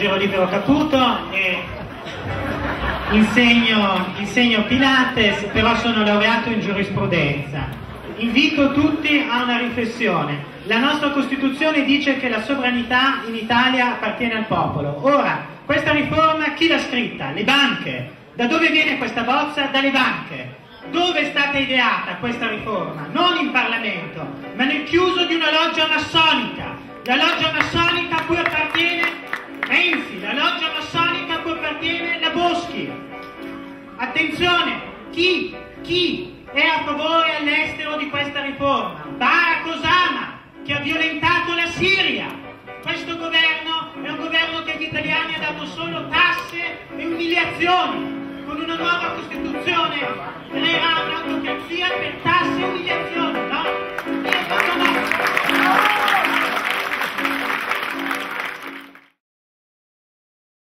Giro Libero Caputo e insegno Pilates, però sono laureato in giurisprudenza. Invito tutti a una riflessione. La nostra Costituzione dice che la sovranità in Italia appartiene al popolo. Ora, questa riforma chi l'ha scritta? Le banche. Da dove viene questa bozza? Dalle banche. Dove è stata ideata questa riforma? Non in Parlamento, ma nel chiuso di una loggia massonica. La loggia massonica a cui appartiene Renzi, la loggia massonica a cui appartiene la Boschi. Attenzione, chi è a favore all'estero di questa riforma? Barack Obama, che ha violentato la Siria. Questo governo è un governo che agli italiani ha dato solo tasse e umiliazioni. Con una nuova Costituzione creerà un'autocrazia per tasse e umiliazioni.